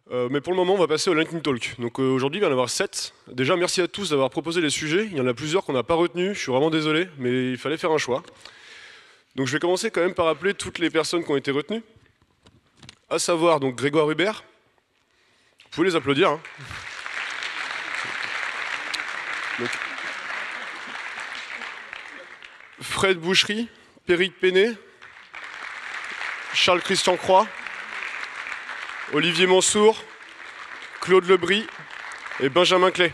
Mais pour le moment, on va passer au Lightning Talk. Donc aujourd'hui, il va y en avoir 7. Déjà, merci à tous d'avoir proposé les sujets. Il y en a plusieurs qu'on n'a pas retenus. Je suis vraiment désolé, mais il fallait faire un choix. Donc je vais commencer quand même par appeler toutes les personnes qui ont été retenues. À savoir donc Grégoire Hubert. Vous pouvez les applaudir. Hein. Donc, Fred Boucherie, Péric Péné, Charles-Christian Croix, Olivier Mansour, Claude Lebris et Benjamin Clay.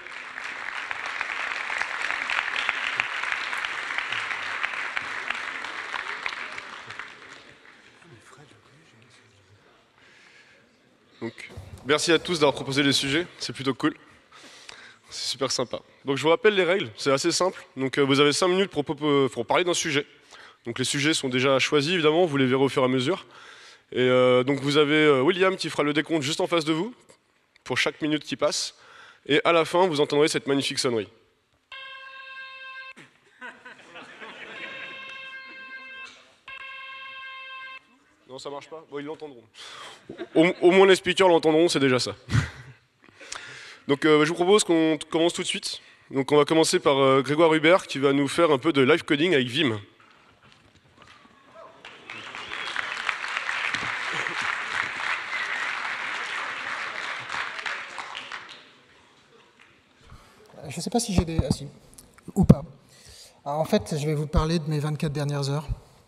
Donc, merci à tous d'avoir proposé les sujets, c'est plutôt cool. C'est super sympa. Donc je vous rappelle les règles, c'est assez simple. Donc vous avez 5 minutes pour parler d'un sujet. Donc les sujets sont déjà choisis évidemment, vous les verrez au fur et à mesure. Et donc vous avez William qui fera le décompte juste en face de vous, pour chaque minute qui passe. Et à la fin, vous entendrez cette magnifique sonnerie. Non, ça marche pas? Bon, ils l'entendront. Au moins les speakers l'entendront, c'est déjà ça. Donc je vous propose qu'on commence tout de suite. Donc on va commencer par Grégoire Hubert qui va nous faire un peu de live coding avec Vim. Je ne sais pas si j'ai des... Ah si, ou pas. Alors, en fait, je vais vous parler de mes 24 dernières heures.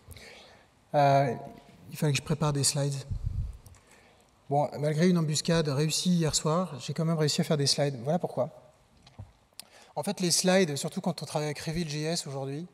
Il fallait que je prépare des slides. Bon, malgré une embuscade réussie hier soir, j'ai quand même réussi à faire des slides. Voilà pourquoi. En fait, les slides, surtout quand on travaille avec Reveal.js aujourd'hui,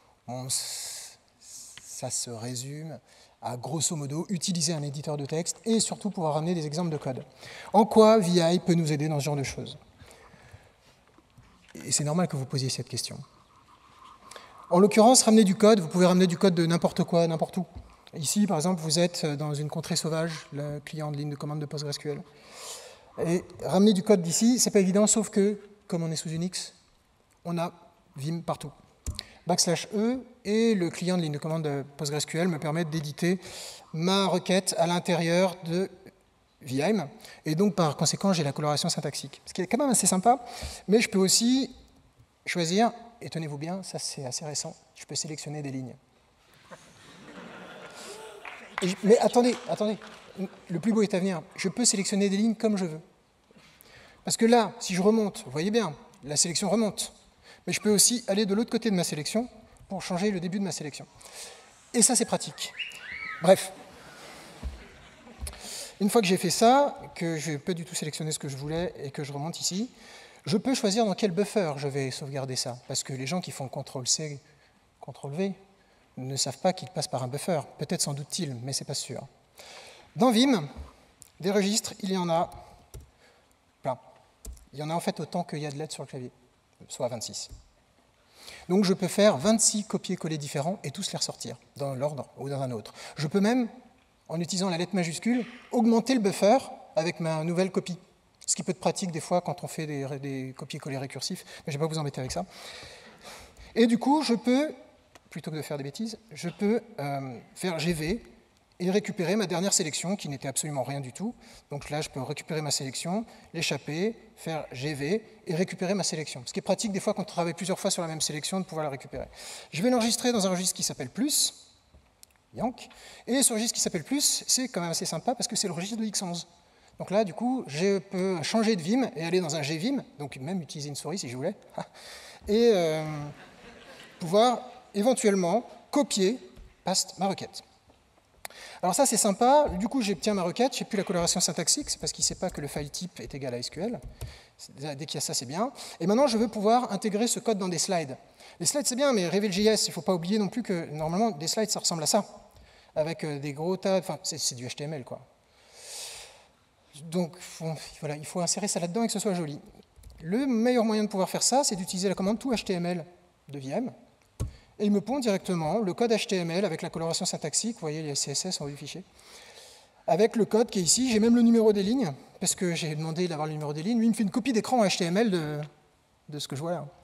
ça se résume à grosso modo utiliser un éditeur de texte et surtout pouvoir ramener des exemples de code. En quoi VI peut nous aider dans ce genre de choses? Et c'est normal que vous posiez cette question. En l'occurrence, ramener du code, vous pouvez ramener du code de n'importe quoi, n'importe où. Ici, par exemple, vous êtes dans une contrée sauvage, le client de ligne de commande de PostgreSQL. Et ramener du code d'ici, c'est pas évident, sauf que, comme on est sous Unix, on a Vim partout. \E et le client de ligne de commande de PostgreSQL me permet d'éditer ma requête à l'intérieur de Vim, et donc par conséquent j'ai la coloration syntaxique. Ce qui est quand même assez sympa, mais je peux aussi choisir, et tenez-vous bien, ça c'est assez récent, je peux sélectionner des lignes. Mais attendez, le plus beau est à venir, je peux sélectionner des lignes comme je veux. Parce que là, si je remonte, vous voyez bien, la sélection remonte, mais je peux aussi aller de l'autre côté de ma sélection pour changer le début de ma sélection. Et ça c'est pratique. Bref. Une fois que j'ai fait ça, que je n'ai pas du tout sélectionné ce que je voulais et que je remonte ici, je peux choisir dans quel buffer je vais sauvegarder ça. Parce que les gens qui font CTRL-C, CTRL-V ne savent pas qu'ils passent par un buffer. Peut-être s'en doutent-ils, mais ce n'est pas sûr. Dans Vim, des registres, il y en a plein. Il y en a en fait autant qu'il y a de lettres sur le clavier, soit 26. Donc je peux faire 26 copier-coller différents et tous les ressortir dans l'ordre ou dans un autre. Je peux même, en utilisant la lettre majuscule, augmenter le buffer avec ma nouvelle copie. Ce qui peut être pratique des fois quand on fait des copier-coller récursifs, mais je ne vais pas vous embêter avec ça. Et du coup, je peux, plutôt que de faire des bêtises, je peux faire GV et récupérer ma dernière sélection qui n'était absolument rien du tout. Donc là, je peux récupérer ma sélection, l'échapper, faire GV et récupérer ma sélection. Ce qui est pratique des fois quand on travaille plusieurs fois sur la même sélection de pouvoir la récupérer. Je vais l'enregistrer dans un registre qui s'appelle plus. Yank. Et ce registre qui s'appelle plus, c'est quand même assez sympa parce que c'est le registre de X11. Donc là, du coup, je peux changer de Vim et aller dans un GVim, donc même utiliser une souris si je voulais, et pouvoir éventuellement copier, paste, ma requête. Alors ça, c'est sympa. Du coup, j'obtiens ma requête, je n'ai plus la coloration syntaxique, c'est parce qu'il ne sait pas que le file type est égal à SQL. Dès qu'il y a ça, c'est bien. Et maintenant, je veux pouvoir intégrer ce code dans des slides. Les slides, c'est bien, mais Reveal.js, il ne faut pas oublier non plus que, normalement, des slides, ça ressemble à ça. Avec des gros tas, enfin, c'est du HTML, quoi. Donc, voilà, il faut insérer ça là-dedans et que ce soit joli. Le meilleur moyen de pouvoir faire ça, c'est d'utiliser la commande toHTML de Vim, et il me pond directement le code HTML avec la coloration syntaxique, vous voyez les CSS en haut du fichier, avec le code qui est ici, j'ai même le numéro des lignes, parce que j'ai demandé d'avoir le numéro des lignes, lui il me fait une copie d'écran en HTML de ce que je vois là.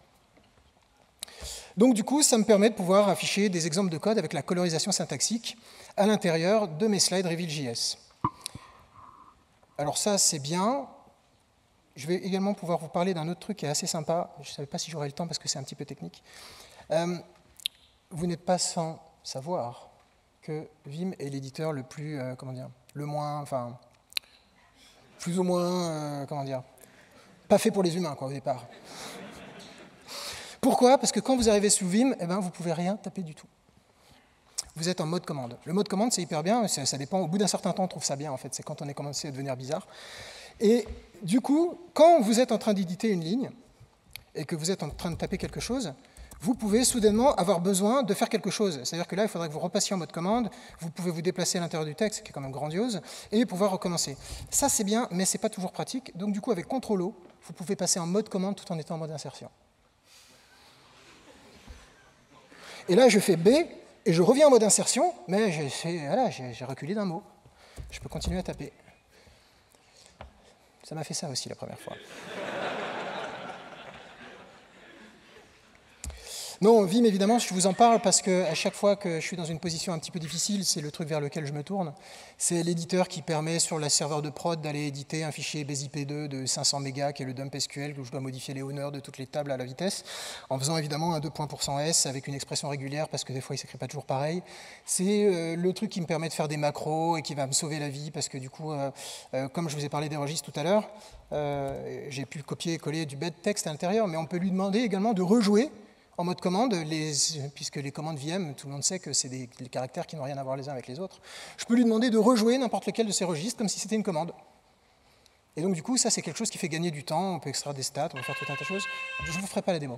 Donc du coup, ça me permet de pouvoir afficher des exemples de code avec la colorisation syntaxique à l'intérieur de mes slides Reveal.js. Alors ça, c'est bien. Je vais également pouvoir vous parler d'un autre truc qui est assez sympa. Je ne savais pas si j'aurais le temps parce que c'est un petit peu technique. Vous n'êtes pas sans savoir que Vim est l'éditeur le plus, le moins, enfin, plus ou moins, pas fait pour les humains, quoi, au départ. Pourquoi? Parce que quand vous arrivez sous Vim, eh ben, vous ne pouvez rien taper du tout. Vous êtes en mode commande. Le mode commande, c'est hyper bien, ça dépend, au bout d'un certain temps, on trouve ça bien, en fait, c'est quand on est commencé à devenir bizarre. Et du coup, quand vous êtes en train d'éditer une ligne, et que vous êtes en train de taper quelque chose, vous pouvez soudainement avoir besoin de faire quelque chose. C'est-à-dire que là, il faudrait que vous repassiez en mode commande, vous pouvez vous déplacer à l'intérieur du texte, qui est quand même grandiose, et pouvoir recommencer. Ça, c'est bien, mais ce n'est pas toujours pratique. Donc du coup, avec CTRL-O, vous pouvez passer en mode commande tout en étant en mode insertion. Et là, je fais B, et je reviens en mode insertion, mais j'ai reculé d'un mot. Je peux continuer à taper. Ça m'a fait ça aussi la première fois. Non, Vim, évidemment, je vous en parle parce qu'à chaque fois que je suis dans une position un petit peu difficile, c'est le truc vers lequel je me tourne. C'est l'éditeur qui permet sur le serveur de prod d'aller éditer un fichier BSIP2 de 500 mégas qui est le dump SQL où je dois modifier les honneurs de toutes les tables à la vitesse, en faisant évidemment un 2.%s avec une expression régulière parce que des fois il ne s'écrit pas toujours pareil. C'est le truc qui me permet de faire des macros et qui va me sauver la vie parce que du coup, comme je vous ai parlé des registres tout à l'heure, j'ai pu copier et coller du bed text à l'intérieur, mais on peut lui demander également de rejouer en mode commande, puisque les commandes VM, tout le monde sait que c'est des caractères qui n'ont rien à voir les uns avec les autres. Je peux lui demander de rejouer n'importe lequel de ces registres comme si c'était une commande. Et donc du coup, ça c'est quelque chose qui fait gagner du temps, on peut extraire des stats, on peut faire tout un tas de choses. Je ne vous ferai pas la démo.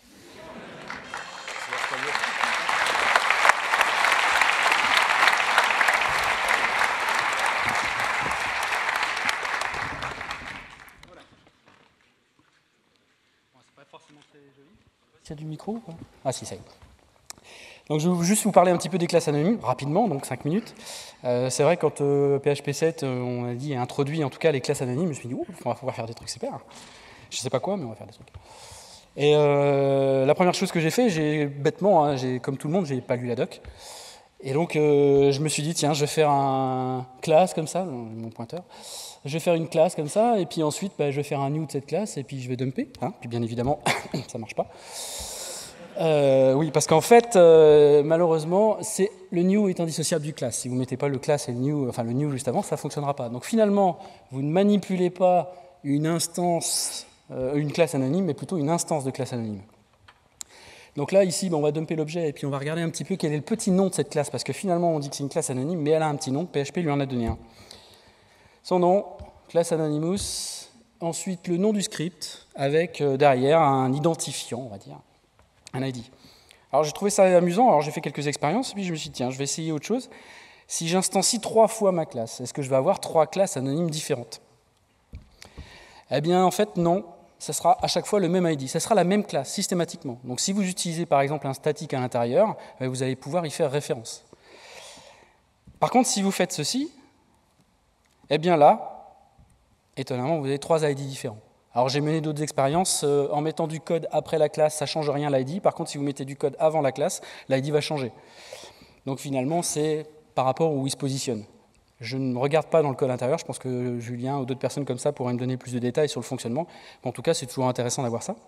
Il y a du micro ou pas? Ah si, ça y est. Donc je vais juste vous parler un petit peu des classes anonymes, rapidement, donc 5 minutes. C'est vrai, quand PHP 7, on a dit, introduit en tout cas les classes anonymes, je me suis dit, on va pouvoir faire des trucs super. Je sais pas quoi, mais on va faire des trucs. Et la première chose que j'ai fait, bêtement, comme tout le monde, j'ai pas lu la doc. Et donc je me suis dit, tiens, je vais faire un classe comme ça, mon pointeur. Je vais faire une classe comme ça, et puis ensuite, je vais faire un new de cette classe, et puis je vais dumper. Puis bien évidemment, ça marche pas. Oui, parce qu'en fait, malheureusement, le new est indissociable du class. Si vous ne mettez pas le class et le new, enfin le new juste avant, ça ne fonctionnera pas. Donc finalement, vous ne manipulez pas une instance, une classe anonyme, mais plutôt une instance de classe anonyme. Donc là, ici, on va dumper l'objet et puis on va regarder un petit peu quel est le petit nom de cette classe, parce que finalement, on dit que c'est une classe anonyme, mais elle a un petit nom, PHP lui en a donné un. Son nom, classe Anonymous, ensuite le nom du script, avec derrière un identifiant, on va dire. Un ID. Alors j'ai trouvé ça amusant, alors j'ai fait quelques expériences, puis je me suis dit, tiens, je vais essayer autre chose. Si j'instancie 3 fois ma classe, est-ce que je vais avoir 3 classes anonymes différentes? Eh bien, en fait, non. Ça sera à chaque fois le même ID. Ça sera la même classe, systématiquement. Donc si vous utilisez par exemple un statique à l'intérieur, vous allez pouvoir y faire référence. Par contre, si vous faites ceci, eh bien là, étonnamment, vous avez 3 ID différents. Alors j'ai mené d'autres expériences, en mettant du code après la classe, ça ne change rien l'ID. Par contre, si vous mettez du code avant la classe, l'ID va changer. Donc finalement, c'est par rapport où il se positionne. Je ne regarde pas dans le code intérieur, je pense que Julien ou d'autres personnes comme ça pourraient me donner plus de détails sur le fonctionnement. Mais en tout cas, c'est toujours intéressant d'avoir ça.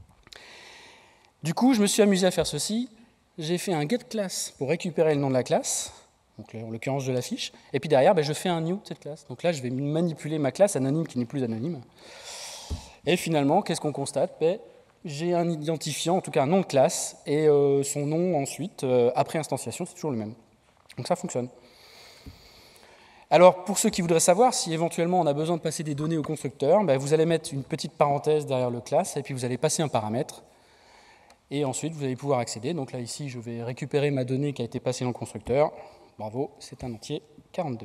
Du coup, je me suis amusé à faire ceci. J'ai fait un getClass pour récupérer le nom de la classe, donc en l'occurrence je l'affiche, et puis derrière, je fais un new de cette classe. Donc là, je vais manipuler ma classe anonyme qui n'est plus anonyme. Et finalement, qu'est-ce qu'on constate? J'ai un identifiant, en tout cas un nom de classe, et son nom ensuite, après instantiation, c'est toujours le même. Donc ça fonctionne. Alors, pour ceux qui voudraient savoir si éventuellement on a besoin de passer des données au constructeur, vous allez mettre une petite parenthèse derrière le class, et puis vous allez passer un paramètre, et ensuite vous allez pouvoir accéder. Donc là, ici, je vais récupérer ma donnée qui a été passée dans le constructeur. Bravo, c'est un entier 42.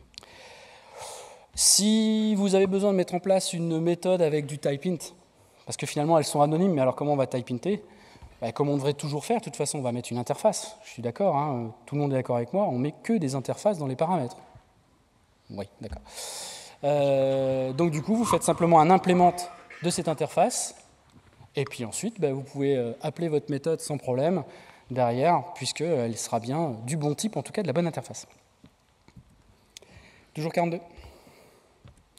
Si vous avez besoin de mettre en place une méthode avec du typeint, parce que finalement elles sont anonymes, mais alors comment on va typeinter? Comme on devrait toujours faire, de toute façon on va mettre une interface. Je suis d'accord, tout le monde est d'accord avec moi, on met que des interfaces dans les paramètres. Oui, d'accord. Donc du coup, vous faites simplement un implément de cette interface, et puis ensuite, vous pouvez appeler votre méthode sans problème derrière, puisqu'elle sera bien du bon type, en tout cas de la bonne interface. Toujours 42.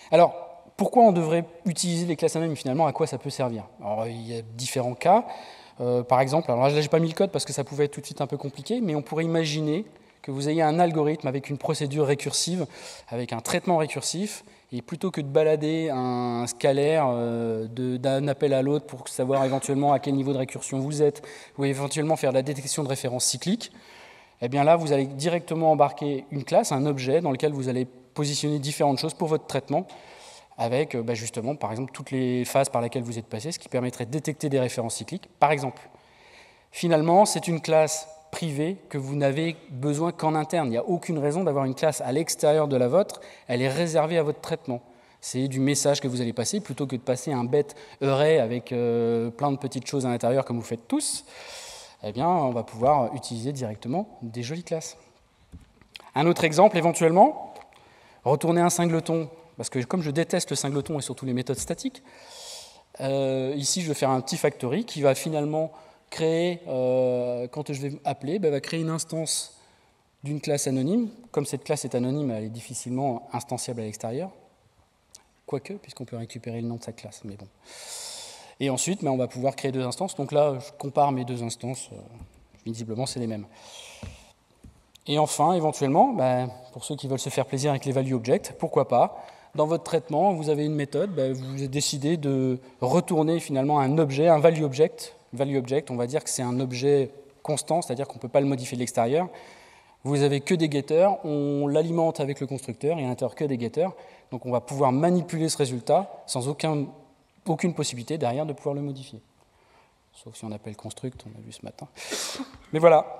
Alors, pourquoi on devrait utiliser les classes anonymes finalement? À quoi ça peut servir? Alors, il y a différents cas. Par exemple, alors là, je n'ai pas mis le code parce que ça pouvait être tout de suite un peu compliqué, mais on pourrait imaginer que vous ayez un algorithme avec une procédure récursive, avec un traitement récursif, et plutôt que de balader un scalaire d'un appel à l'autre pour savoir éventuellement à quel niveau de récursion vous êtes, ou éventuellement faire de la détection de références cycliques, eh bien là, vous allez directement embarquer une classe, un objet dans lequel vous allez positionner différentes choses pour votre traitement, avec justement, par exemple, toutes les phases par lesquelles vous êtes passé, ce qui permettrait de détecter des références cycliques, par exemple. Finalement, c'est une classe privée que vous n'avez besoin qu'en interne. Il n'y a aucune raison d'avoir une classe à l'extérieur de la vôtre, elle est réservée à votre traitement. C'est du message que vous allez passer, plutôt que de passer un bête array avec plein de petites choses à l'intérieur, comme vous faites tous, eh bien, on va pouvoir utiliser directement des jolies classes. Un autre exemple, éventuellement, retourner un singleton, parce que comme je déteste le singleton et surtout les méthodes statiques, ici, je vais faire un petit factory qui va finalement créer, quand je vais appeler, va créer une instance d'une classe anonyme. Comme cette classe est anonyme, elle est difficilement instanciable à l'extérieur, quoique, puisqu'on peut récupérer le nom de sa classe, mais bon. Et ensuite, on va pouvoir créer deux instances. Donc là, je compare mes deux instances, visiblement, c'est les mêmes. Et enfin, éventuellement, pour ceux qui veulent se faire plaisir avec les value objects, pourquoi pas, dans votre traitement, vous avez une méthode, vous décidez de retourner finalement un objet, un value object. Value object, on va dire que c'est un objet constant, c'est-à-dire qu'on ne peut pas le modifier de l'extérieur. Vous avez que des getters, on l'alimente avec le constructeur, et à l'intérieur que des getters. Donc on va pouvoir manipuler ce résultat sans aucune possibilité derrière de pouvoir le modifier. Sauf si on appelle construct, on a vu ce matin. Mais voilà.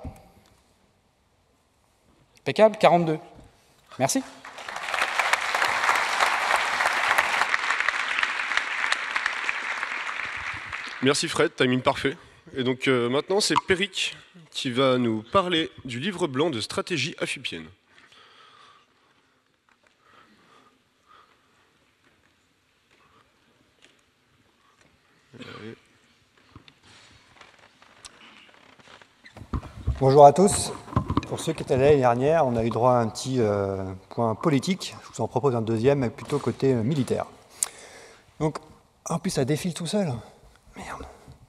Impeccable, 42. Merci. Merci Fred, timing parfait. Et donc maintenant c'est Péric qui va nous parler du livre blanc de stratégie affipienne. Bonjour à tous. Pour ceux qui étaient là l'année dernière, on a eu droit à un petit point politique. Je vous en propose un deuxième, mais plutôt côté militaire. Donc, en plus, ça défile tout seul. Merde.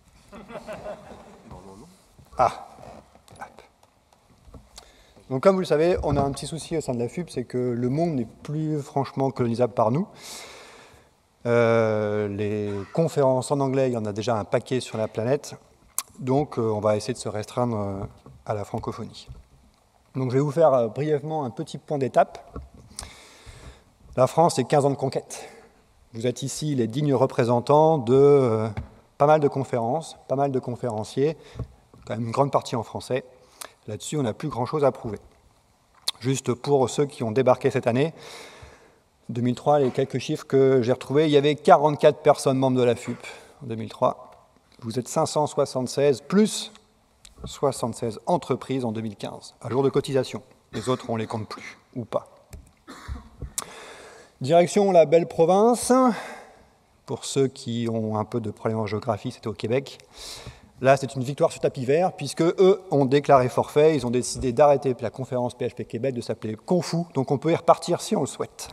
Ah. Donc, comme vous le savez, on a un petit souci au sein de la FUP, c'est que le monde n'est plus franchement colonisable par nous. Les conférences en anglais, il y en a déjà un paquet sur la planète. Donc, on va essayer de se restreindre à la francophonie. Donc, je vais vous faire brièvement un petit point d'étape. La France, c'est 15 ans de conquête. Vous êtes ici les dignes représentants de pas mal de conférences, pas mal de conférenciers, quand même une grande partie en français. Là-dessus, on n'a plus grand-chose à prouver. Juste pour ceux qui ont débarqué cette année, 2003, les quelques chiffres que j'ai retrouvés, il y avait 44 personnes membres de la FUP en 2003. Vous êtes 576, plus 76 entreprises en 2015, à jour de cotisation. Les autres, on ne les compte plus, ou pas. Direction la belle province. Pour ceux qui ont un peu de problème en géographie, c'était au Québec. Là, c'est une victoire sur tapis vert, puisque eux ont déclaré forfait. Ils ont décidé d'arrêter la conférence PHP Québec, de s'appeler Confu. Donc on peut y repartir si on le souhaite.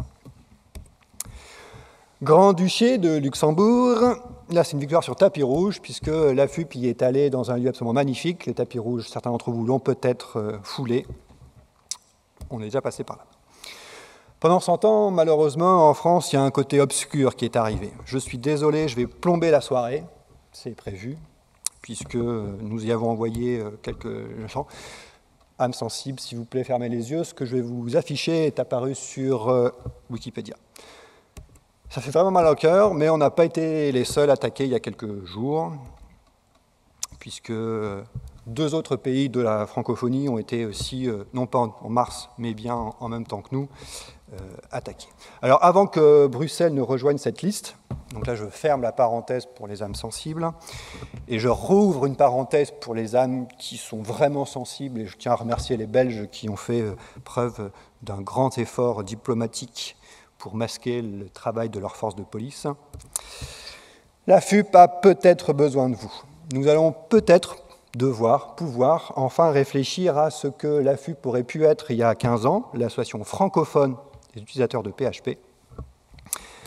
Grand-Duché de Luxembourg. Là, c'est une victoire sur tapis rouge, puisque la FUP y est allée dans un lieu absolument magnifique. Les tapis rouges, certains d'entre vous l'ont peut-être foulé. On est déjà passé par là. Pendant ce temps, malheureusement, en France, il y a un côté obscur qui est arrivé. Je suis désolé, je vais plomber la soirée, c'est prévu, puisque nous y avons envoyé quelques gens. Âme sensible, s'il vous plaît, fermez les yeux. Ce que je vais vous afficher est apparu sur Wikipédia. Ça fait vraiment mal au cœur, mais on n'a pas été les seuls attaqués il y a quelques jours, puisque deux autres pays de la francophonie ont été aussi, non pas en mars, mais bien en même temps que nous, attaqués. Alors avant que Bruxelles ne rejoigne cette liste, donc là je ferme la parenthèse pour les âmes sensibles, et je rouvre une parenthèse pour les âmes qui sont vraiment sensibles, et je tiens à remercier les Belges qui ont fait preuve d'un grand effort diplomatique pour masquer le travail de leurs forces de police. La FUP a peut-être besoin de vous. Nous allons peut-être pouvoir enfin réfléchir à ce que la FUP aurait pu être il y a 15 ans, l'association francophone des utilisateurs de PHP.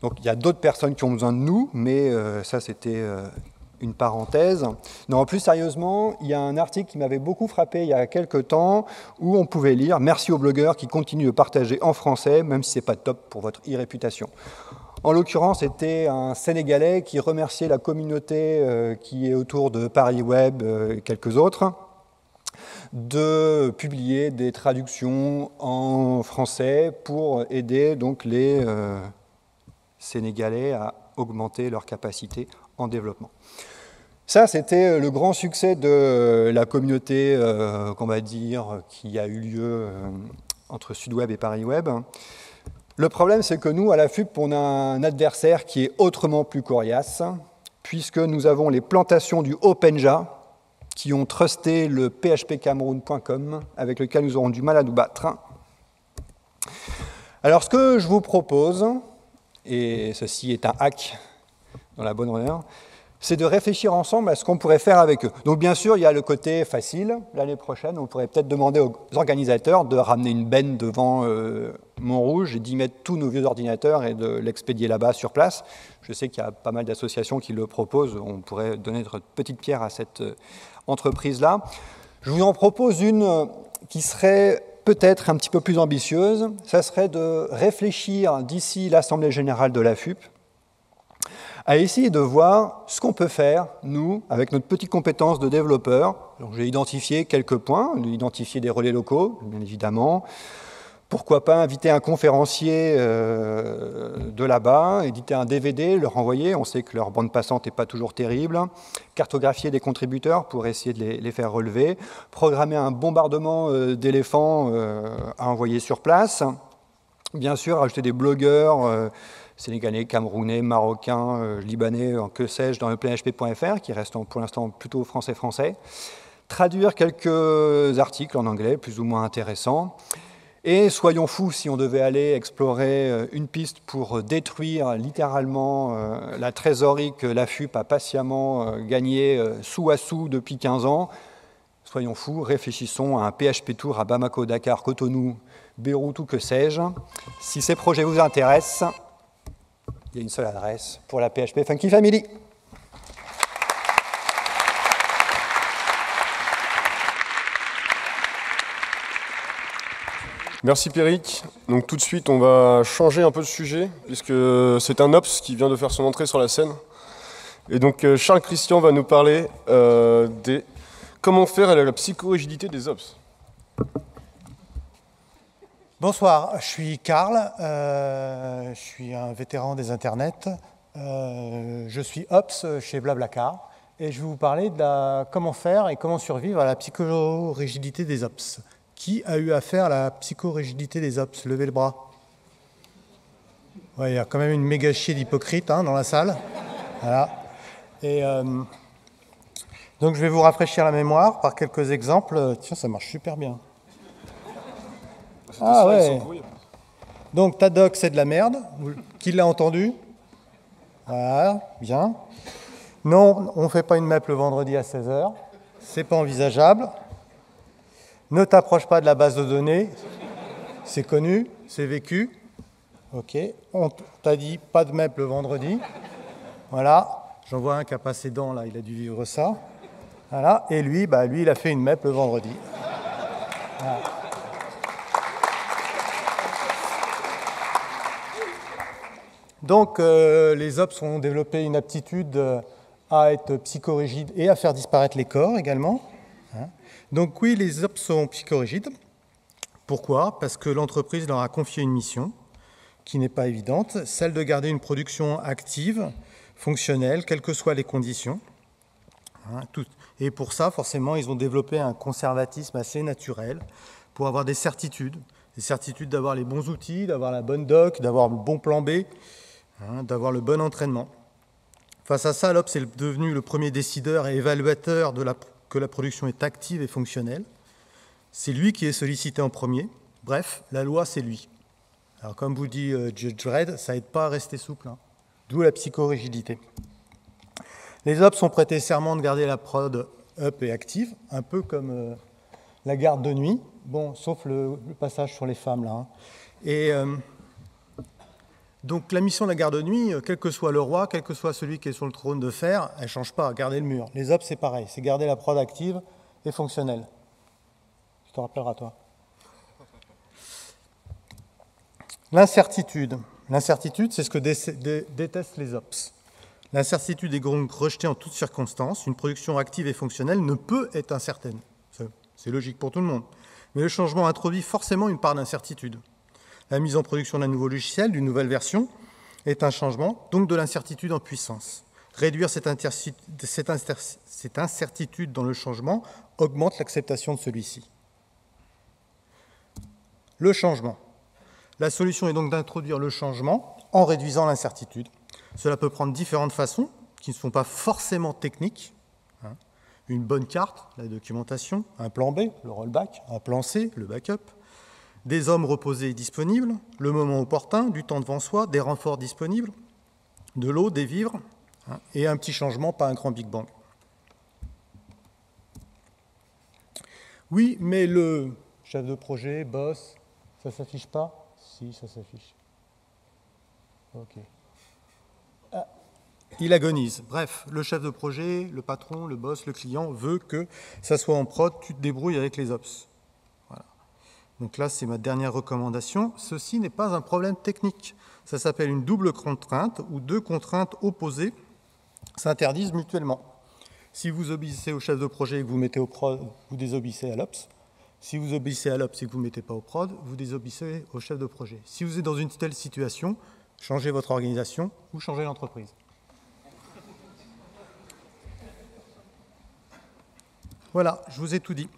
Donc il y a d'autres personnes qui ont besoin de nous, mais ça c'était une parenthèse. Non, plus sérieusement, il y a un article qui m'avait beaucoup frappé il y a quelques temps, où on pouvait lire « Merci aux blogueurs qui continuent de partager en français, même si ce n'est pas top pour votre e-réputation ». En l'occurrence, c'était un Sénégalais qui remerciait la communauté qui est autour de Paris Web et quelques autres, de publier des traductions en français pour aider donc les Sénégalais à augmenter leur capacité en développement. Ça, c'était le grand succès de la communauté, qu'on va dire, qui a eu lieu entre Sudweb et Paris Web. Le problème, c'est que nous, à la FUP, on a un adversaire qui est autrement plus coriace, puisque nous avons les plantations du OpenJA, qui ont trusté le phpcameroun.com, avec lequel nous aurons du mal à nous battre. Alors, ce que je vous propose, et ceci est un hack dans la bonne honneur, c'est de réfléchir ensemble à ce qu'on pourrait faire avec eux. Donc, bien sûr, il y a le côté facile. L'année prochaine, on pourrait peut-être demander aux organisateurs de ramener une benne devant Montrouge et d'y mettre tous nos vieux ordinateurs et de l'expédier là-bas sur place. Je sais qu'il y a pas mal d'associations qui le proposent. On pourrait donner notre petite pierre à cette entreprise-là. Je vous en propose une qui serait peut-être un petit peu plus ambitieuse. Ça serait de réfléchir d'ici l'Assemblée générale de la FUP à essayer de voir ce qu'on peut faire, nous, avec notre petite compétence de développeur. J'ai identifié quelques points, identifier des relais locaux, bien évidemment. Pourquoi pas inviter un conférencier de là-bas, éditer un DVD, leur envoyer, on sait que leur bande passante n'est pas toujours terrible, cartographier des contributeurs pour essayer de les faire relever, programmer un bombardement d'éléphants à envoyer sur place, bien sûr ajouter des blogueurs sénégalais, camerounais, marocains, libanais, que sais-je, dans le planhp.fr, qui reste pour l'instant plutôt français-français, traduire quelques articles en anglais, plus ou moins intéressants, et soyons fous si on devait aller explorer une piste pour détruire littéralement la trésorerie que la FUP a patiemment gagnée sou à sou depuis 15 ans. Soyons fous, réfléchissons à un PHP Tour à Bamako, Dakar, Cotonou, Beyrouth ou que sais-je. Si ces projets vous intéressent, il y a une seule adresse pour la PHP Funky Family. Merci Pierrick. Donc tout de suite, on va changer un peu de sujet, puisque c'est un Ops qui vient de faire son entrée sur la scène. Et donc Charles Christian va nous parler des comment faire la psychorigidité des Ops. Bonsoir, je suis Karl, je suis un vétéran des internets, je suis Ops chez Blablacar et je vais vous parler de comment faire et comment survivre à la psychorigidité des Ops. Qui a eu affaire à la psychorigidité des Ops? Levez le bras. Ouais, il y a quand même une méga chier d'hypocrites dans la salle. Voilà. Et donc je vais vous rafraîchir la mémoire par quelques exemples. Tiens, ça marche super bien. Ah ouais. Donc ta doc c'est de la merde. Qui l'a entendu? Voilà, bien. Non, on ne fait pas une map le vendredi à 16h. C'est pas envisageable. Ne t'approche pas de la base de données. C'est connu, c'est vécu. Ok. On t'a dit pas de map le vendredi. Voilà. J'en vois un qui a pas ses dents là, il a dû vivre ça. Voilà. Et lui, il a fait une map le vendredi. Voilà. Donc, les Ops ont développé une aptitude à être psychorigides et à faire disparaître les corps également. Donc oui, les Ops sont psychorigides. Pourquoi? Parce que l'entreprise leur a confié une mission qui n'est pas évidente, celle de garder une production active, fonctionnelle, quelles que soient les conditions. Et pour ça, forcément, ils ont développé un conservatisme assez naturel pour avoir des certitudes d'avoir les bons outils, d'avoir la bonne doc, d'avoir le bon plan B, d'avoir le bon entraînement. Face à ça, l'Ops est devenu le premier décideur et évaluateur que la production est active et fonctionnelle. C'est lui qui est sollicité en premier. Bref, la loi, c'est lui. Alors, comme vous dit Judge Dredd, ça n'aide pas à rester souple, d'où la psychorigidité. Les Ops ont prêté serment de garder la prod up et active, un peu comme la garde de nuit, bon, sauf le passage sur les femmes, là. Et Donc la mission de la garde de nuit, quel que soit le roi, quel que soit celui qui est sur le trône de fer, elle ne change pas, garder le mur. Les ops, c'est pareil, c'est garder la prod active et fonctionnelle. Je te rappellerai, toi. L'incertitude. L'incertitude, c'est ce que détestent les ops. L'incertitude est donc rejetée en toutes circonstances. Une production active et fonctionnelle ne peut être incertaine. C'est logique pour tout le monde. Mais le changement introduit forcément une part d'incertitude. La mise en production d'un nouveau logiciel, d'une nouvelle version, est un changement, donc de l'incertitude en puissance. Réduire cette incertitude dans le changement augmente l'acceptation de celui-ci. Le changement. La solution est donc d'introduire le changement en réduisant l'incertitude. Cela peut prendre différentes façons, qui ne sont pas forcément techniques. Une bonne carte, la documentation, un plan B, le rollback, un plan C, le backup, des hommes reposés et disponibles, le moment opportun, du temps devant soi, des renforts disponibles, de l'eau, des vivres, et un petit changement, pas un grand Big Bang. Oui, mais le chef de projet, boss, ça ne s'affiche pas? Si, ça s'affiche. Ok. Ah, il agonise. Bref, le chef de projet, le patron, le boss, le client veut que ça soit en prod, tu te débrouilles avec les ops. Voilà. Donc là, c'est ma dernière recommandation. Ceci n'est pas un problème technique. Ça s'appelle une double contrainte où deux contraintes opposées s'interdisent mutuellement. Si vous obéissez au chef de projet et que vous mettez au prod, vous désobéissez à l'ops. Si vous obéissez à l'ops et que vous ne mettez pas au prod, vous désobéissez au chef de projet. Si vous êtes dans une telle situation, changez votre organisation ou changez l'entreprise. Voilà, je vous ai tout dit.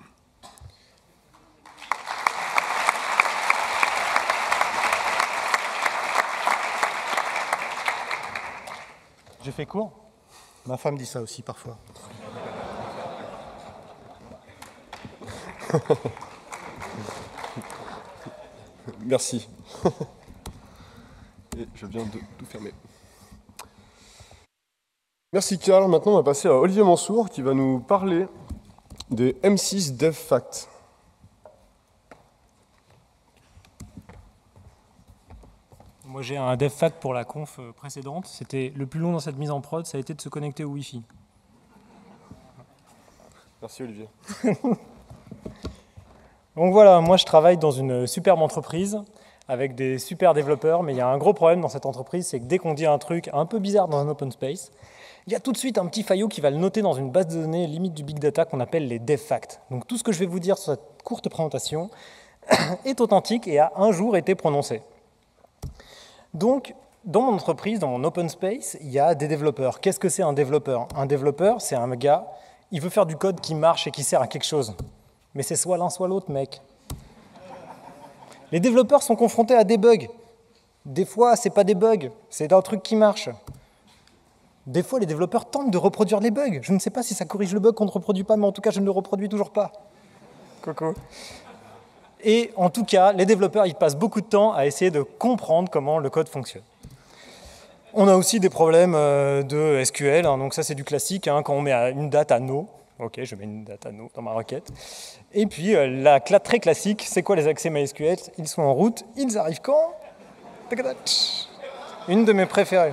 J'ai fait court? Ma femme dit ça aussi parfois. Merci. Et je viens de tout fermer. Merci Karl. Maintenant, on va passer à Olivier Mansour qui va nous parler des M6 Dev Fact. Moi, j'ai un Dev Fact pour la conf précédente. C'était le plus long dans cette mise en prod, ça a été de se connecter au Wi-Fi. Merci Olivier. Donc voilà, moi je travaille dans une superbe entreprise avec des super développeurs, mais il y a un gros problème dans cette entreprise, c'est que dès qu'on dit un truc un peu bizarre dans un open space, il y a tout de suite un petit faillot qui va le noter dans une base de données limite du big data qu'on appelle les dev facts. Donc tout ce que je vais vous dire sur cette courte présentation est authentique et a un jour été prononcé. Donc dans mon entreprise, dans mon open space, il y a des développeurs. Qu'est-ce que c'est un développeur? Un développeur, c'est un gars, il veut faire du code qui marche et qui sert à quelque chose. Mais c'est soit l'un, soit l'autre, mec. Les développeurs sont confrontés à des bugs. Des fois, ce n'est pas des bugs, c'est un truc qui marche. Des fois, les développeurs tentent de reproduire les bugs. Je ne sais pas si ça corrige le bug qu'on ne reproduit pas, mais en tout cas, je ne le reproduis toujours pas. Coucou. Et en tout cas, les développeurs, ils passent beaucoup de temps à essayer de comprendre comment le code fonctionne. On a aussi des problèmes de SQL, donc ça c'est du classique, quand on met une date à no. Ok, je mets une date à no dans ma requête. Et puis, la très classique, c'est quoi les accès MySQL? Ils sont en route, ils arrivent quand? Une de mes préférées.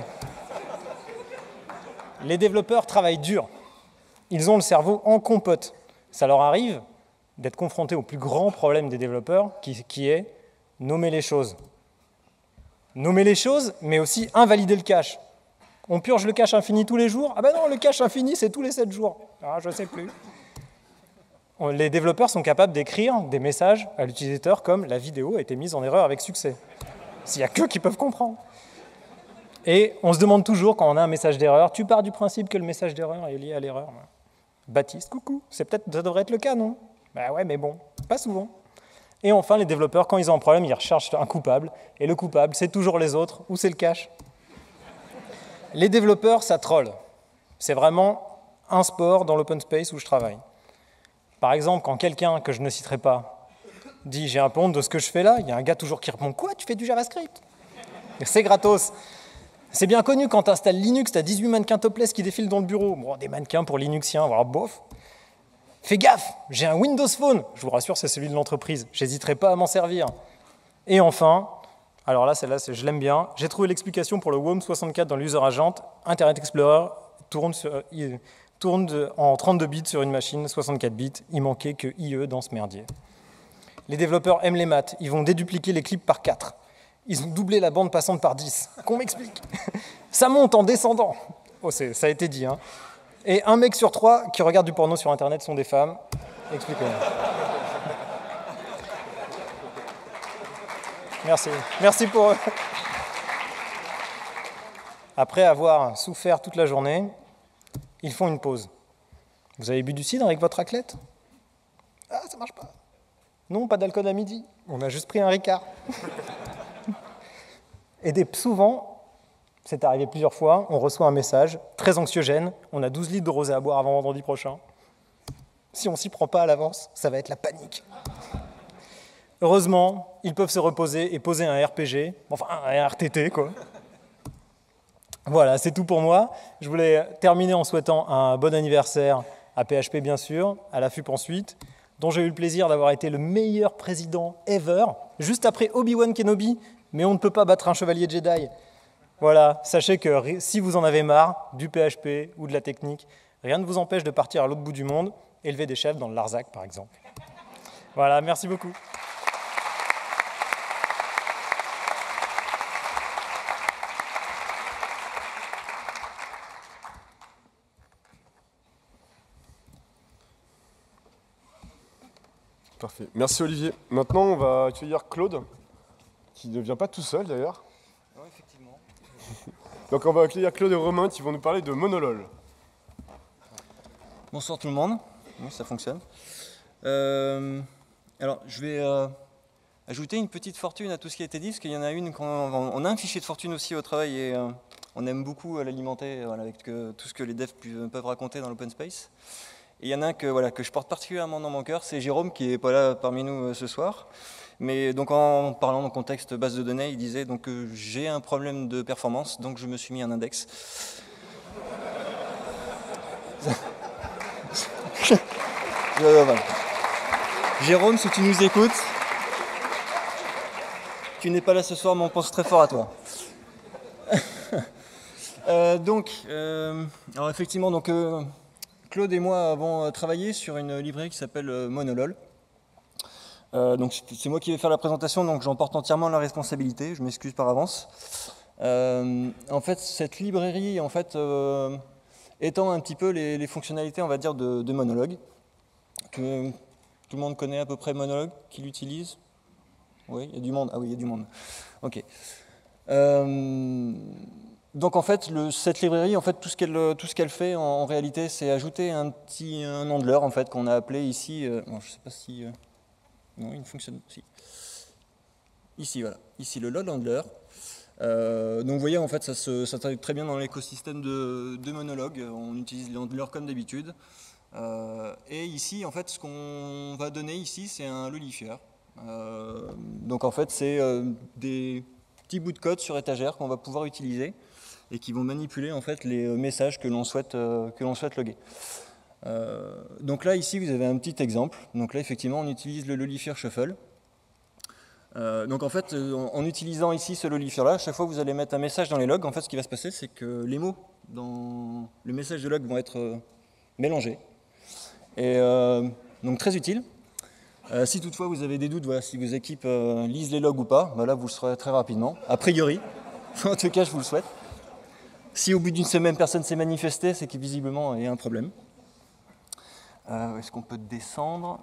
Les développeurs travaillent dur. Ils ont le cerveau en compote. Ça leur arrive d'être confrontés au plus grand problème des développeurs, qui est nommer les choses. Nommer les choses, mais aussi invalider le cache. On purge le cache infini tous les jours? Ah ben non, le cache infini, c'est tous les 7 jours. Ah, je ne sais plus. Les développeurs sont capables d'écrire des messages à l'utilisateur comme « la vidéo a été mise en erreur avec succès ». S'il n'y a qu'eux qui peuvent comprendre. Et on se demande toujours, quand on a un message d'erreur, tu pars du principe que le message d'erreur est lié à l'erreur. Baptiste, coucou, ça devrait être le cas, non? Ben ouais, mais bon, pas souvent. Et enfin, les développeurs, quand ils ont un problème, ils recherchent un coupable. Et le coupable, c'est toujours les autres, ou c'est le cache. Les développeurs, ça troll. C'est vraiment un sport dans l'open space où je travaille. Par exemple, quand quelqu'un, que je ne citerai pas, dit « j'ai un peu honte de ce que je fais là », il y a un gars toujours qui répond « quoi, tu fais du JavaScript ?» C'est gratos. C'est bien connu, quand tu installes Linux, tu as 18 mannequins topless qui défilent dans le bureau. Bon, des mannequins pour Linuxiens, voilà, bof. Fais gaffe, j'ai un Windows Phone. Je vous rassure, c'est celui de l'entreprise. J'hésiterai pas à m'en servir. Et enfin, Alors là, celle-là, je l'aime bien. J'ai trouvé l'explication pour le WOM64 dans l'User Agent. Internet Explorer tourne en 32 bits sur une machine, 64 bits. Il manquait que IE dans ce merdier. Les développeurs aiment les maths. Ils vont dédupliquer les clips par 4. Ils ont doublé la bande passante par 10. Qu'on m'explique. Ça monte en descendant. Oh, ça a été dit. Hein. Et 1 mec sur 3 qui regarde du porno sur Internet sont des femmes. Expliquez-moi. Merci. Merci pour eux. Après avoir souffert toute la journée, ils font une pause. Vous avez bu du cidre avec votre raclette? Ah, ça marche pas. Non, pas d'alcool à midi. On a juste pris un Ricard. Et souvent, c'est arrivé plusieurs fois, on reçoit un message très anxiogène. On a 12 litres de rosé à boire avant vendredi prochain. Si on s'y prend pas à l'avance, ça va être la panique. Heureusement, ils peuvent se reposer et poser un RPG, enfin un RTT, quoi. Voilà, c'est tout pour moi. Je voulais terminer en souhaitant un bon anniversaire à PHP, bien sûr, à la FUP ensuite, dont j'ai eu le plaisir d'avoir été le meilleur président ever, juste après Obi-Wan Kenobi, mais on ne peut pas battre un chevalier Jedi. Voilà, sachez que si vous en avez marre du PHP ou de la technique, rien ne vous empêche de partir à l'autre bout du monde, élever des chefs dans le Larzac, par exemple. Voilà, merci beaucoup. Parfait. Merci Olivier. Maintenant, on va accueillir Claude, qui ne vient pas tout seul d'ailleurs. Non, effectivement. Donc on va accueillir Claude et Romain qui vont nous parler de Monolol. Bonsoir tout le monde. Oui, ça fonctionne. Alors, je vais ajouter une petite fortune à tout ce qui a été dit, parce qu'il y en a une, on a un fichier de fortune aussi au travail et on aime beaucoup l'alimenter avec tout ce que les devs peuvent raconter dans l'open space. Et il y en a un que je porte particulièrement dans mon cœur, c'est Jérôme qui n'est pas là parmi nous ce soir. Mais donc en parlant dans le contexte base de données, il disait donc j'ai un problème de performance, donc je me suis mis un index. Voilà. Jérôme, si tu nous écoutes, tu n'es pas là ce soir, mais on pense très fort à toi. Alors effectivement, Claude et moi avons travaillé sur une librairie qui s'appelle Monolol. Donc c'est moi qui vais faire la présentation, donc j'en porte entièrement la responsabilité, je m'excuse par avance. En fait, cette librairie étend un petit peu les fonctionnalités, on va dire, de Monolog. Tout le monde connaît à peu près Monolog, qui l'utilise? Oui, il y a du monde. Ah oui, il y a du monde. Ok. Donc en fait, cette librairie, en fait, tout ce qu'elle fait en réalité, c'est ajouter un handler en fait qu'on a appelé ici. Bon, je sais pas si non, il fonctionne. Si. Ici, voilà. Ici le load handler. Donc vous voyez, en fait, ça traduit très bien dans l'écosystème de Monolog. On utilise les handlers comme d'habitude. Et ici, en fait, ce qu'on va donner ici, c'est un lolifier. Donc en fait, c'est des petits bouts de code sur étagère qu'on va pouvoir utiliser et qui vont manipuler en fait les messages que l'on souhaite loguer. Donc là, ici, vous avez un petit exemple. Donc là, effectivement, on utilise le lolifier shuffle. Donc en fait, en utilisant ici ce lolifier-là, à chaque fois que vous allez mettre un message dans les logs, en fait, ce qui va se passer, c'est que les mots dans le message de log vont être mélangés. Et donc très utile. Si toutefois vous avez des doutes, voilà, si vos équipes lisent les logs ou pas, bah là vous le saurez très rapidement. A priori, en tout cas je vous le souhaite. Si au bout d'une semaine personne s'est manifesté, c'est qu'il visiblement il y a un problème. Est-ce qu'on peut descendre?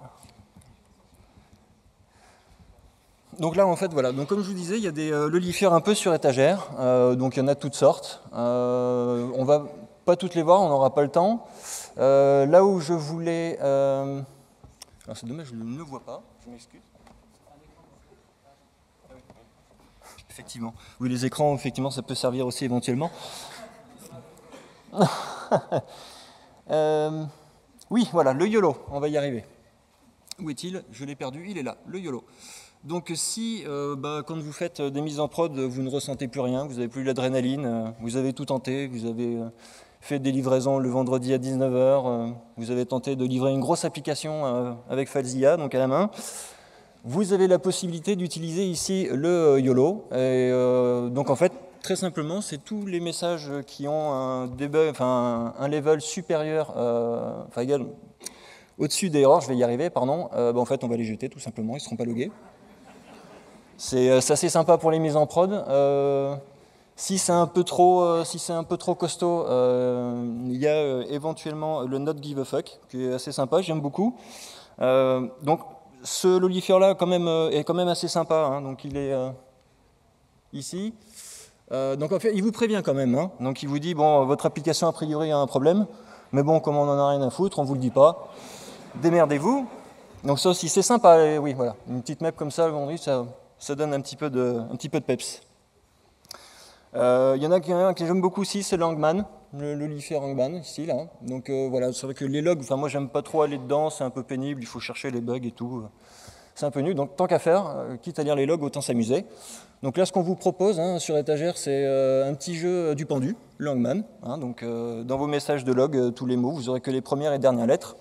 Donc là en fait voilà, donc comme je vous disais, il y a des lolifiers un peu sur étagère, donc il y en a de toutes sortes. On va pas toutes les voir, on n'aura pas le temps. Là où je voulais... Alors c'est dommage, je ne le vois pas, je m'excuse. Effectivement. Oui, les écrans, effectivement, ça peut servir aussi éventuellement. Oui, voilà, le YOLO, on va y arriver. Où est-il? Je l'ai perdu, il est là, le YOLO. Donc si, quand vous faites des mises en prod, vous ne ressentez plus rien, vous n'avez plus l'adrénaline, vous avez tout tenté, vous avez... fait des livraisons le vendredi à 19h, vous avez tenté de livrer une grosse application avec FileZilla, donc à la main. vous avez la possibilité d'utiliser ici le YOLO. Et, donc en fait, très simplement, c'est tous les messages qui ont un debug, enfin un level supérieur, enfin égal, au-dessus des erreurs, je vais y arriver, pardon, en fait on va les jeter tout simplement, ils ne seront pas logués. C'est assez sympa pour les mises en prod. Si c'est un peu trop costaud, il y a éventuellement le Not Give a Fuck, qui est assez sympa, j'aime beaucoup. Donc ce lolifieur-là est quand même assez sympa, hein, donc il est ici. Donc en fait, il vous prévient quand même, hein, donc il vous dit, bon, votre application a priori a un problème, mais bon, comme on n'en a rien à foutre, on ne vous le dit pas, démerdez-vous. Donc ça aussi, c'est sympa, et oui, voilà, une petite map comme ça, ça donne un petit peu de peps. Il y en a un que j'aime beaucoup aussi, c'est Langman, le lolifieur Langman, ici, là. Donc voilà, c'est vrai que les logs, enfin moi j'aime pas trop aller dedans, c'est un peu pénible, il faut chercher les bugs et tout. C'est un peu nul, donc tant qu'à faire, quitte à lire les logs, autant s'amuser. Donc là, ce qu'on vous propose hein, sur étagère, c'est un petit jeu du pendu, Langman. Hein, donc dans vos messages de log, tous les mots, vous aurez que les premières et dernières lettres.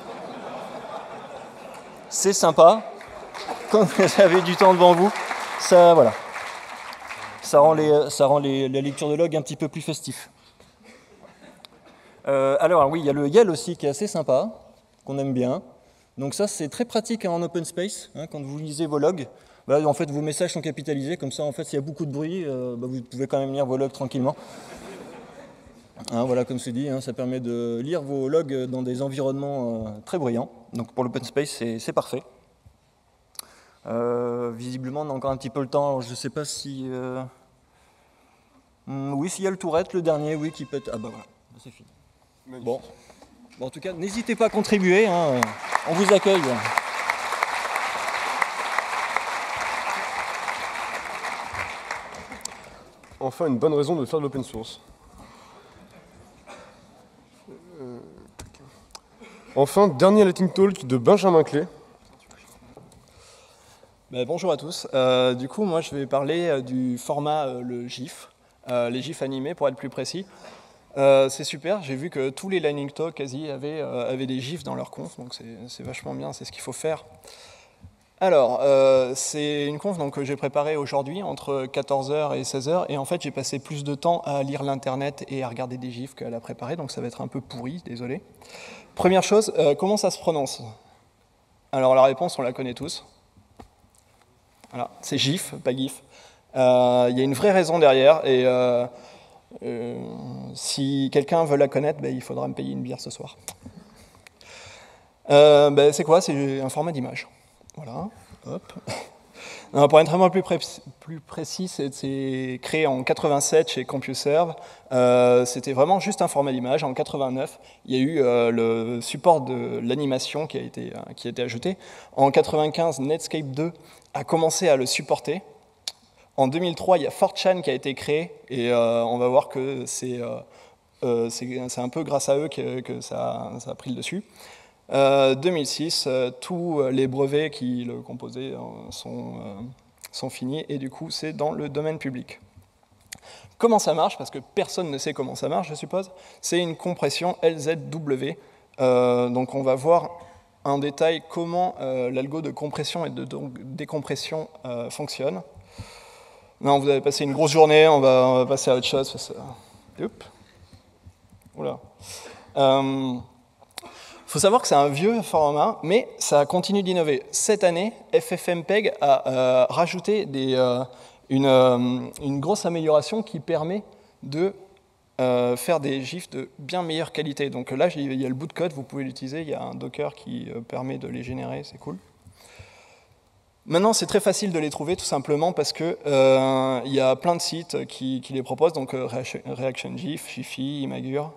C'est sympa. Quand vous avez du temps devant vous, ça, voilà. Ça rend la lecture de log un petit peu plus festif. Alors oui, il y a le YEL aussi qui est assez sympa, qu'on aime bien. Donc ça, c'est très pratique en open space, hein, quand vous lisez vos logs. Bah, en fait, vos messages sont capitalisés, comme ça, en fait, s'il y a beaucoup de bruit, vous pouvez quand même lire vos logs tranquillement. Hein, voilà, comme c'est dit, hein, ça permet de lire vos logs dans des environnements très bruyants. Donc pour l'open space, c'est parfait. Visiblement, on a encore un petit peu le temps. Alors, je ne sais pas si... oui, s'il y a le tourette, le dernier, oui, qui peut être... Ah bah voilà, c'est fini. Bon, en tout cas, n'hésitez pas à contribuer, hein, on vous accueille. Enfin, une bonne raison de faire de l'open source. Enfin, dernier Lightning Talk de Benjamin Clé. Bonjour à tous. Du coup, moi, je vais parler du format le GIF, les GIFs animés pour être plus précis. C'est super, j'ai vu que tous les Lightning Talk quasi avaient des GIFs dans leur conf, donc c'est vachement bien, c'est ce qu'il faut faire. Alors, c'est une conf donc, que j'ai préparée aujourd'hui entre 14h et 16h, et en fait j'ai passé plus de temps à lire l'internet et à regarder des GIFs qu'à la préparer, donc ça va être un peu pourri, désolé. Première chose, comment ça se prononce? Alors la réponse, on la connaît tous. Voilà, c'est GIF, pas GIF. Il y a une vraie raison derrière, et si quelqu'un veut la connaître, il faudra me payer une bière ce soir. C'est quoi? C'est un format d'image. Voilà, hop. Non, pour être vraiment plus précis, c'est créé en 87 chez CompuServe. C'était vraiment juste un format d'image. En 89, il y a eu le support de l'animation qui a été ajouté. En 95, Netscape 2 a commencé à le supporter. En 2003, il y a 4chan qui a été créé, et on va voir que c'est un peu grâce à eux que ça a pris le dessus. 2006, tous les brevets qui le composaient sont finis, et du coup, c'est dans le domaine public. Comment ça marche? Parce que personne ne sait comment ça marche, je suppose. C'est une compression LZW. Donc on va voir en détail comment l'algo de compression et de décompression fonctionne. Non, vous avez passé une grosse journée, on va passer à autre chose. Oups. Oula. Il faut savoir que c'est un vieux format, mais ça continue d'innover. Cette année, FFmpeg a rajouté une grosse amélioration qui permet de faire des GIFs de bien meilleure qualité. Donc là, il y a le bout de code, vous pouvez l'utiliser, il y a un Docker qui permet de les générer, c'est cool. Maintenant, c'est très facile de les trouver, tout simplement parce que il y a plein de sites qui les proposent, donc Reaction GIF, Jiffy, Imagur.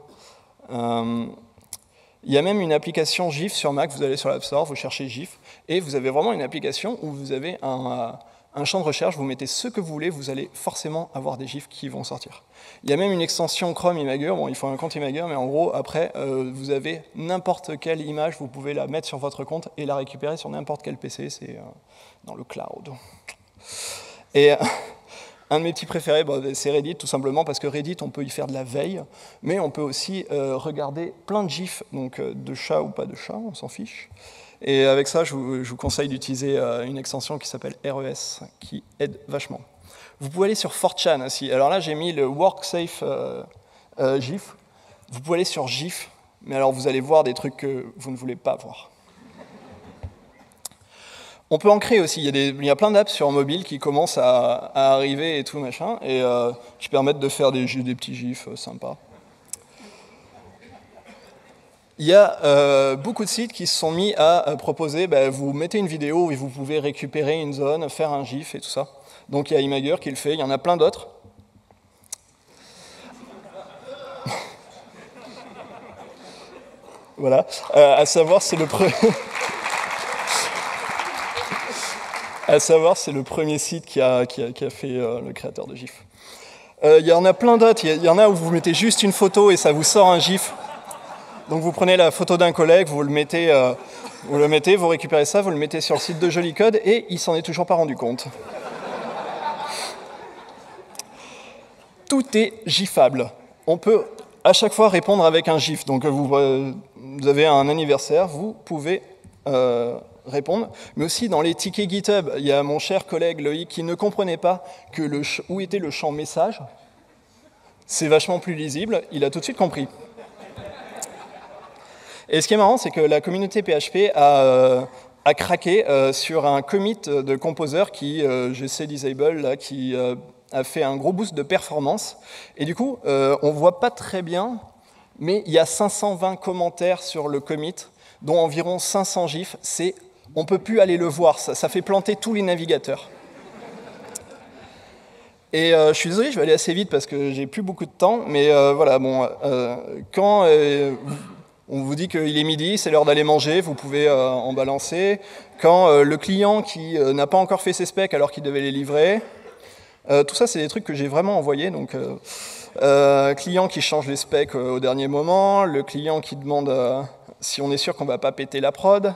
Il y a même une application GIF sur Mac, vous allez sur l'App Store, vous cherchez GIF, et vous avez vraiment une application où vous avez un champ de recherche, vous mettez ce que vous voulez, vous allez forcément avoir des GIFs qui vont sortir. Il y a même une extension Chrome Imagur, bon, il faut un compte Imagur, mais en gros, après, vous avez n'importe quelle image, vous pouvez la mettre sur votre compte et la récupérer sur n'importe quel PC, c'est dans le cloud. Et un de mes petits préférés, c'est Reddit, tout simplement parce que Reddit, on peut y faire de la veille, mais on peut aussi regarder plein de GIFs, donc de chats ou pas de chats, on s'en fiche. Et avec ça, je vous conseille d'utiliser une extension qui s'appelle RES, qui aide vachement. Vous pouvez aller sur 4chan aussi. Alors là, j'ai mis le WorkSafe GIF. Vous pouvez aller sur GIF, mais alors vous allez voir des trucs que vous ne voulez pas voir. On peut en créer aussi. Il y a plein d'apps sur mobile qui commencent à arriver et tout machin, et qui permettent de faire des petits GIFs sympas. Il y a beaucoup de sites qui se sont mis à proposer, vous mettez une vidéo et vous pouvez récupérer une zone, faire un GIF et tout ça. Donc il y a Imager qui le fait, il y en a plein d'autres. Voilà, à savoir c'est le premier site qui a fait le créateur de GIF. Il y en a plein d'autres, il y en a où vous mettez juste une photo et ça vous sort un GIF. Donc vous prenez la photo d'un collègue, vous le mettez, vous récupérez ça, vous le mettez sur le site de Joli Code et il s'en est toujours pas rendu compte. Tout est gifable. On peut à chaque fois répondre avec un GIF. Donc vous avez un anniversaire, vous pouvez répondre. Mais aussi dans les tickets GitHub, il y a mon cher collègue Loïc qui ne comprenait pas où était le champ message. C'est vachement plus lisible, il a tout de suite compris. Et ce qui est marrant, c'est que la communauté PHP a craqué sur un commit de Composer qui, GC Disable, là, qui a fait un gros boost de performance. Et du coup, on ne voit pas très bien, mais il y a 520 commentaires sur le commit, dont environ 500 gifs. On ne peut plus aller le voir, ça fait planter tous les navigateurs. Et je suis désolé, je vais aller assez vite parce que j'ai plus beaucoup de temps, mais voilà, bon, quand on vous dit qu'il est midi, c'est l'heure d'aller manger, vous pouvez en balancer. Quand le client qui n'a pas encore fait ses specs alors qu'il devait les livrer, tout ça c'est des trucs que j'ai vraiment envoyés. Donc, client qui change les specs au dernier moment, le client qui demande si on est sûr qu'on ne va pas péter la prod.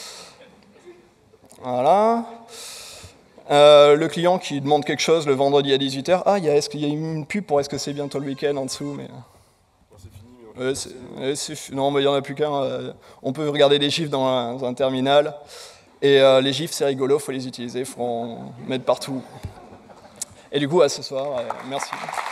Voilà. Le client qui demande quelque chose le vendredi à 18h. Ah, est-ce qu'il y a une pub pour est-ce que c'est bientôt le week-end en dessous, mais... Non, mais il n'y en a plus qu'un. On peut regarder des gifs dans un terminal. Et les gifs, c'est rigolo, il faut les utiliser, il faut en mettre partout. Et du coup, à ce soir, merci.